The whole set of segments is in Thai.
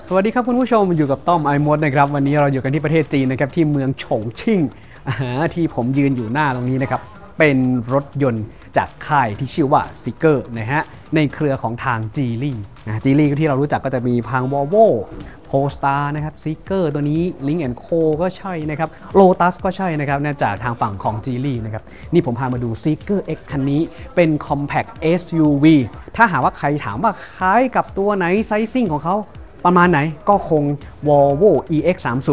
สวัสดีครับคุณผู้ชมอยู่กับต้อมไอมดนะครับวันนี้เราอยู่กันที่ประเทศจีนนะครับที่เมืองฉงชิ่งที่ผมยืนอยู่หน้าตรงนี้นะครับเป็นรถยนต์จากค่ายที่ชื่อว่าซิเกอร์นะฮะในเครือของทางจีลี่นะจีลี่ที่เรารู้จักก็จะมีพังวอลโวโพสตาร์นะครับซิเกอร์ตัวนี้ลิงแอนด์โคก็ใช่นะครับโลตัสก็ใช่นะครับจากทางฝั่งของจีลี่นะครับนี่ผมพามาดูซิเกอร์ X คันนี้เป็น Compact SUV ถ้าหากว่าใครถามว่าคล้ายกับตัวไหนไซซิ่งของเขาประมาณไหนก็คง Volvo EX30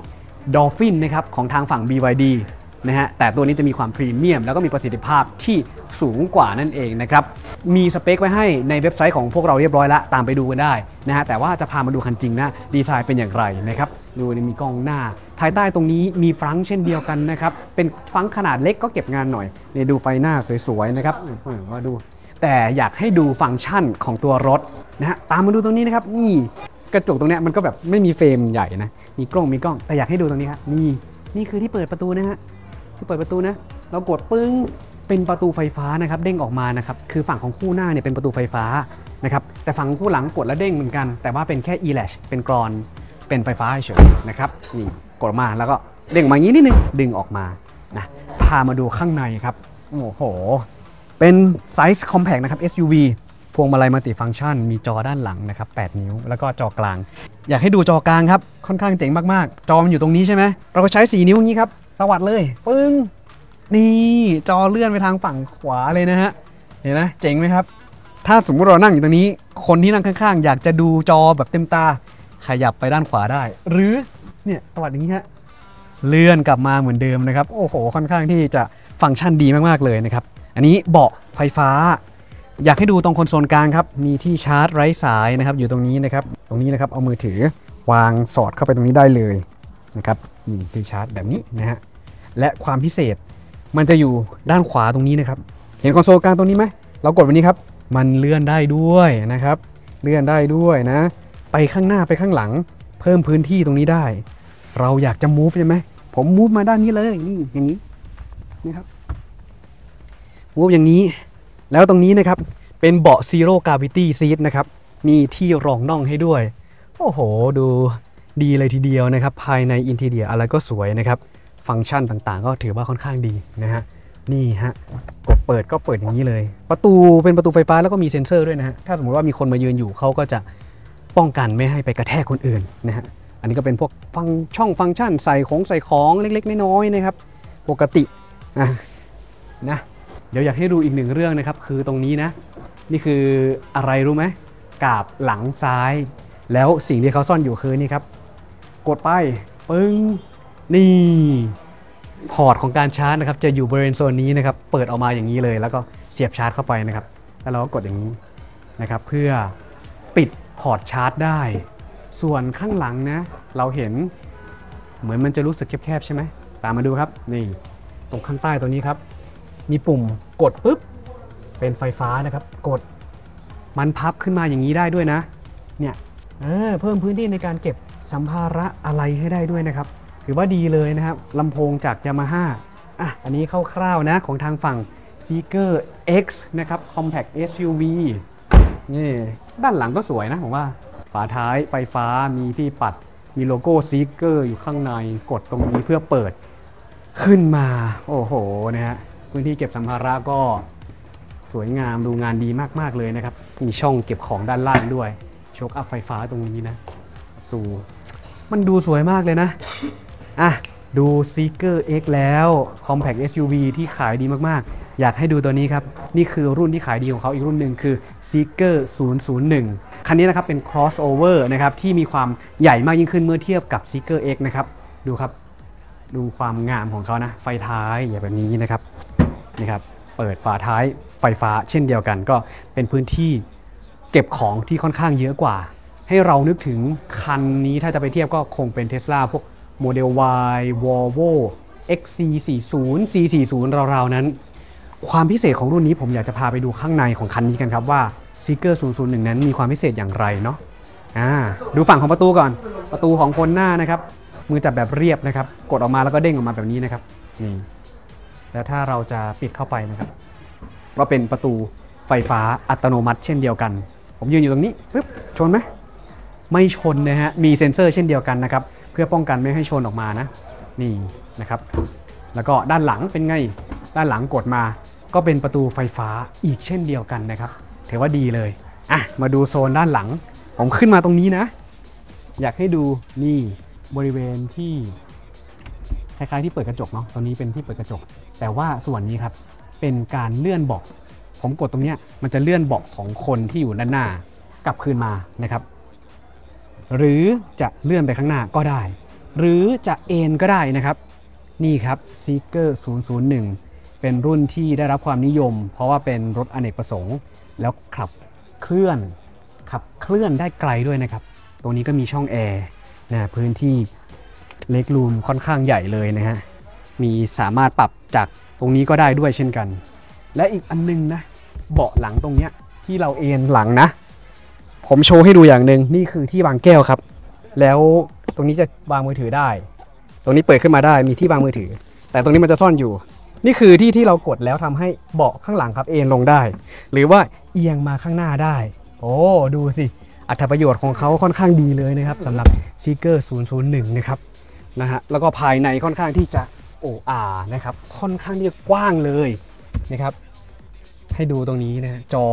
Dolphin นะครับของทางฝั่ง BYD นะฮะแต่ตัวนี้จะมีความพรีเมียมแล้วก็มีประสิทธิภาพที่สูงกว่านั่นเองนะครับมีสเปคไว้ให้ในเว็บไซต์ของพวกเราเรียบร้อยแล้วตามไปดูกันได้นะฮะแต่ว่าจะพามาดูคันจริงนะดีไซน์เป็นอย่างไรนะครับดูมีกล้องหน้าภายใต้ตรงนี้มีฟรังก์เช่นเดียวกันนะครับเป็นฟรังก์ขนาดเล็กก็เก็บงานหน่อยนี่ดูไฟหน้าสวยๆนะครับมาดูแต่อยากให้ดูฟังก์ชันของตัวรถนะฮะตามมาดูตรงนี้นะครับนี่กระจกตรงนี้มันก็แบบไม่มีเฟรมใหญ่นะมีกล้องแต่อยากให้ดูตรงนี้ครับนี่คือที่เปิดประตูนะฮะที่เปิดประตูนะเรากดปึ้งเป็นประตูไฟฟ้านะครับเด้งออกมานะครับคือฝั่งของคู่หน้าเนี่ยเป็นประตูไฟฟ้านะครับแต่ฝั่งคู่หลังกดแล้วเด้งเหมือนกันแต่ว่าเป็นแค่ e-latch เป็นกรอนเป็นไฟฟ้าเฉยนะครับนี่กดมาแล้วก็เด้งมาอย่างนี้นิดนึงดึงออกมานะพามาดูข้างในครับโอ้โหเป็นไซส์ compact นะครับ SUVพวงมาลัยมัลติฟังก์ชันมีจอด้านหลังนะครับ8นิ้วแล้วก็จอกลางอยากให้ดูจอกลางครับค่อนข้างเจ๋งมากๆจอมันอยู่ตรงนี้ใช่ไหมเราก็ใช้4นิ้วอย่างนี้ครับสวัสดเลยปึ้งนี่จอเลื่อนไปทางฝั่งขวาเลยนะฮะเห็นไหมเจ๋งไหมครับถ้าสมมติเรานั่งอยู่ตรงนี้คนที่นั่งข้างๆอยากจะดูจอแบบเต็มตาขยับไปด้านขวาได้หรือเนี่ยสวัสดอย่างนี้ฮะเลื่อนกลับมาเหมือนเดิมนะครับโอ้โหค่อนข้างที่จะฟังก์ชันดีมากๆเลยนะครับอันนี้เบาะไฟฟ้าอยากให้ดูตรงคอนโซลกลางครับมีที่ชาร์จไร้สายนะครับอยู่ตรงนี้นะครับเอามือถือวางสอดเข้าไปตรงนี้ได้เลยนะครับมีที่ชาร์จแบบนี้นะฮะและความพิเศษมันจะอยู่ด้านขวาตรงนี้นะครับเห็นคอนโซลกลางตรงนี้ไหมเรากดวันนี้ครับมันเลื่อนได้ด้วยนะครับเลื่อนได้ด้วยนะไปข้างหน้าไปข้างหลังเพิ่มพื้นที่ตรงนี้ได้เราอยากจะ move ใช่ไหมผม move มาด้านนี้เลยนี่อย่างนี้นะครับ move อย่างนี้แล้วตรงนี้นะครับเป็นเบาะ Zero Gravity Seat นะครับมีที่รองน่องให้ด้วยโอ้โหดูดีเลยทีเดียวนะครับภายในอินทีเรียอะไรก็สวยนะครับฟังก์ชันต่างๆก็ถือว่าค่อนข้างดีนะฮะนี่ฮะกดเปิดก็เปิดอย่างนี้เลยประตูเป็นประตูไฟฟ้าแล้วก็มีเซ็นเซอร์ด้วยนะฮะถ้าสมมติว่ามีคนมายืนอยู่เขาก็จะป้องกันไม่ให้ไปกระแทกคนอื่นนะฮะอันนี้ก็เป็นพวกฟังก์ชันใส่ของเล็กๆน้อยๆนะครับปกตินะเดี๋ยวอยากให้ดูอีกหนึ่งเรื่องนะครับคือตรงนี้นะนี่คืออะไรรู้ไหมกาบหลังซ้ายแล้วสิ่งที่เขาซ่อนอยู่คือนี่ครับกดไปปึ้งนี่พอร์ตของการชาร์จนะครับจะอยู่บริเวณโซนนี้นะครับเปิดออกมาอย่างนี้เลยแล้วก็เสียบชาร์จเข้าไปนะครับแล้วเราก็กดอย่างนี้นะครับเพื่อปิดพอร์ตชาร์จได้ส่วนข้างหลังนะเราเห็นเหมือนมันจะรู้สึกแคบๆใช่ไหมตามมาดูครับนี่ตรงข้างใต้ตัวนี้ครับมีปุ่มกดปุ๊บเป็นไฟฟ้านะครับกดมันพับขึ้นมาอย่างนี้ได้ด้วยนะเนี่ยเพิ่มพื้นที่ในการเก็บสัมภาระอะไรให้ได้ด้วยนะครับถือว่าดีเลยนะครับลำโพงจาก Yamaha อันนี้คร่าวๆนะของทางฝั่ง Seeker X นะครับ Compact SUV นี่ด้านหลังก็สวยนะผมว่าฝาท้ายไฟฟ้ามีที่ปัดมีโลโก้ Seeker อยู่ข้างในกดตรงนี้เพื่อเปิดขึ้นมาโอ้โหนะฮะพื้นที่เก็บสัมภาระก็สวยงามดูงานดีมากๆเลยนะครับมีช่องเก็บของด้านล่างด้วยโชคอัพไฟฟ้าตรงนี้นะมันดูสวยมากเลยนะดู Seeker X แล้ว Compact SUV ที่ขายดีมากๆอยากให้ดูตัวนี้ครับนี่คือรุ่นที่ขายดีของเขาอีกรุ่นหนึ่งคือ Seeker 001 คันนี้นะครับเป็น crossover นะครับที่มีความใหญ่มากยิ่งขึ้นเมื่อเทียบกับ Seeker X นะครับดูครับดูความงามของเขานะไฟท้ายอย่างแบบนี้นะครับนี่ครับเปิดฝาท้ายไฟฟ้าเช่นเดียวกันก็เป็นพื้นที่เก็บของที่ค่อนข้างเยอะกว่าให้เรานึกถึงคันนี้ถ้าจะไปเทียบก็คงเป็น Tesla พวกโมเดล Y Volvo XC40 C40 ราวๆนั้นความพิเศษของรุ่นนี้ผมอยากจะพาไปดูข้างในของคันนี้กันครับว่า Seeker 001 นั้นมีความพิเศษอย่างไรเนาะดูฝั่งของประตูก่อนประตูของคนหน้านะครับมือจับแบบเรียบนะครับกดออกมาแล้วก็เด้งออกมาแบบนี้นะครับนี่แล้วถ้าเราจะปิดเข้าไปนะครับก็เป็นประตูไฟฟ้าอัตโนมัติเช่นเดียวกันผมยืนอยู่ตรงนี้ปึ๊บชนไหมไม่ชนนะฮะมีเซ็นเซอร์เช่นเดียวกันนะครับเพื่อป้องกันไม่ให้ชนออกมานะนี่นะครับแล้วก็ด้านหลังเป็นไงด้านหลังกดมาก็เป็นประตูไฟฟ้าอีกเช่นเดียวกันนะครับถือว่าดีเลยอ่ะมาดูโซนด้านหลังผมขึ้นมาตรงนี้นะอยากให้ดูนี่บริเวณที่คล้ายๆที่เปิดกระจกเนาะตรงนี้เป็นที่เปิดกระจกแต่ว่าส่วนนี้ครับเป็นการเลื่อนเบาะผมกดตรงนี้มันจะเลื่อนเบาะของคนที่อยู่ด้านหน้ากลับคืนมานะครับหรือจะเลื่อนไปข้างหน้าก็ได้หรือจะเอนก็ได้นะครับนี่ครับ Seeker 001 เป็นรุ่นที่ได้รับความนิยมเพราะว่าเป็นรถอเนกประสงค์แล้วขับเคลื่อนได้ไกลด้วยนะครับตรงนี้ก็มีช่องแอร์นะพื้นที่เล็กรูมค่อนข้างใหญ่เลยนะฮะมีสามารถปรับจากตรงนี้ก็ได้ด้วยเช่นกันและอีกอันนึงนะเบาะหลังตรงเนี้ยที่เราเอนหลังนะผมโชว์ให้ดูอย่างหนึ่งนี่คือที่วางแก้วครับแล้วตรงนี้จะวางมือถือได้ตรงนี้เปิดขึ้นมาได้มีที่วางมือถือแต่ตรงนี้มันจะซ่อนอยู่นี่คือที่เรากดแล้วทำให้เบาะข้างหลังครับเอนลงได้หรือว่าเอียงมาข้างหน้าได้โอ้ดูสิอรรถประโยชน์ของเขาค่อนข้างดีเลยนะครับสำหรับ Seeker 001 นะครับนะฮะแล้วก็ภายในค่อนข้างที่จะนะครับค่อนข้างที่จะกว้างเลยนะครับให้ดูตรงนี้นะจอ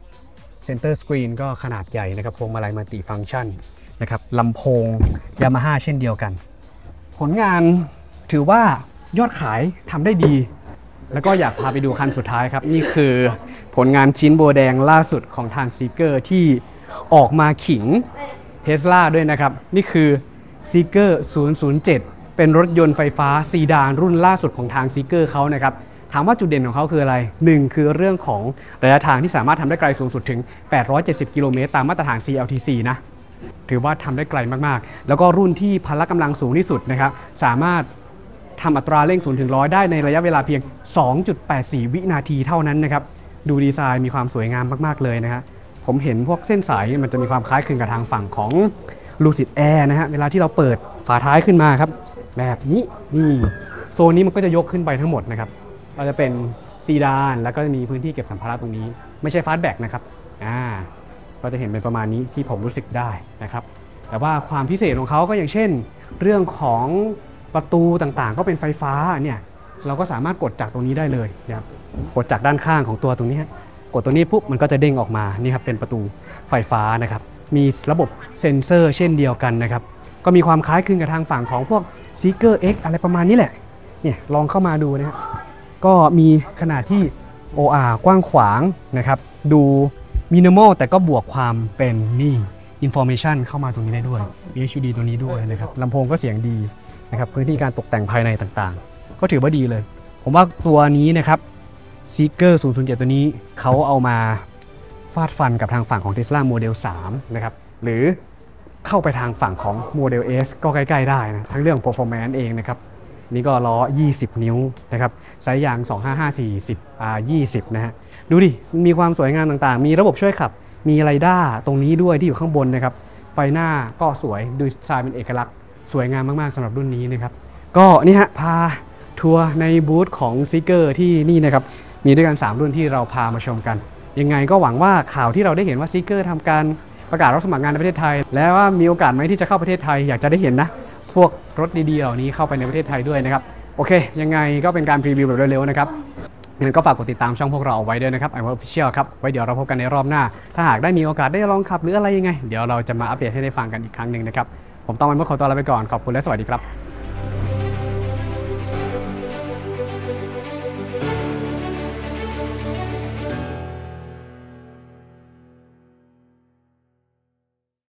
Center Screen ก็ขนาดใหญ่นะครับพวงมาลัยมัลติฟังก์ชันนะครับลำโพง Yamaha เช่นเดียวกันผลงานถือว่ายอดขายทำได้ดีแล้วก็อยากพาไปดูคันสุดท้ายครับนี่คือผลงานชิ้นโบแดงล่าสุดของทาง Seeker ที่ออกมาขิง Tesla ด้วยนะครับนี่คือ Seeker 007 เป็นรถยนต์ไฟฟ้าซีดานรุ่นล่าสุดของทาง Seeker เขานะครับถามว่าจุดเด่นของเขาคืออะไร1คือเรื่องของระยะทางที่สามารถทำได้ไกลสูงสุดถึง870กิโลเมตรตามมาตรฐาน CLTC นะถือว่าทำได้ไกลมากๆแล้วก็รุ่นที่พละกำลังสูงที่สุดนะครับสามารถทำอัตราเร่ง0 ถึง 100ได้ในระยะเวลาเพียง 2.84 วินาทีเท่านั้นนะครับดูดีไซน์มีความสวยงามมากๆเลยนะฮะผมเห็นพวกเส้นสายมันจะมีความคล้ายคลึงกับทางฝั่งของ Lucid Air นะฮะเวลาที่เราเปิดฝาท้ายขึ้นมาครับแบบนี้นี่โซนนี้มันก็จะยกขึ้นไปทั้งหมดนะครับเราจะเป็นซีดานแล้วก็จะมีพื้นที่เก็บสัมภาระตรงนี้ไม่ใช่ฟาสต์แบ็กนะครับก็จะเห็นเป็นประมาณนี้ที่ผมรู้สึกได้นะครับแต่ว่าความพิเศษของเขาก็อย่างเช่นเรื่องของประตูต่างๆก็เป็นไฟฟ้าเนี่ยเราก็สามารถกดจากตรงนี้ได้เลยนะครับกดจากด้านข้างของตัวตรงนี้กดตัวนี้ปุ๊บมันก็จะเด้งออกมานี่ครับเป็นประตูไฟฟ้านะครับมีระบบเซ็นเซอร์เช่นเดียวกันนะครับก็มีความคล้ายคลึงกับทางฝั่งของพวก Seeker X อะไรประมาณนี้แหละเนี่ยลองเข้ามาดูนะครับก็มีขนาดที่ OR กว้างขวางนะครับดูมินิมอลแต่ก็บวกความเป็นนี่ Information เข้ามาตรงนี้ได้ด้วย VHUD ตัวนี้ด้วยนะครับลำโพงก็เสียงดีนะครับพื้นที่การตกแต่งภายในต่างๆก็ถือว่าดีเลยผมว่าตัวนี้นะครับ Seeker 007 ตัวนี้เขาเอามาฟาดฟันกับทางฝั่งของ Tesla Model 3 นะครับหรือเข้าไปทางฝั่งของ Model S ก็ใกล้ๆได้นะทั้งเรื่อง performance เองนะครับนี่ก็ล้อ20 นิ้วนะครับไซส์ยาง255/40 นะฮะดูดิมีความสวยงามต่างๆมีระบบช่วยขับมีไรด้าตรงนี้ด้วยที่อยู่ข้างบนนะครับไฟหน้าก็สวยดูดีไซน์เป็นเอกลักษณ์สวยงามมากๆสำหรับรุ่นนี้นะครับก็นี่ฮะพาทัวร์ในบูธของ Seeker ที่นี่นะครับมีด้วยกัน3รุ่นที่เราพามาชมกันยังไงก็หวังว่าข่าวที่เราได้เห็นว่า Seeker ทำการประกาศรับสมัครงานในประเทศไทยแล้วว่ามีโอกาสไหมที่จะเข้าประเทศไทยอยากจะได้เห็นนะพวกรถดีๆเหล่านี้เข้าไปในประเทศไทยด้วยนะครับโอเคยังไงก็เป็นการพรีวิวแบบเร็วๆนะครับงั้นก็ฝากกดติดตามช่องพวกเราเอาไว้ด้วยนะครับ iMod Official ครับไว้เดี๋ยวเราพบกันในรอบหน้าถ้าหากได้มีโอกาสได้ลองขับหรืออะไรยังไงเดี๋ยวเราจะมาอัปเดตให้ได้ฟังกันอีกครั้งหนึ่งนะครับผมต้องiModขอตัวลาไปก่อนขอบคุณและสวัสดีครับ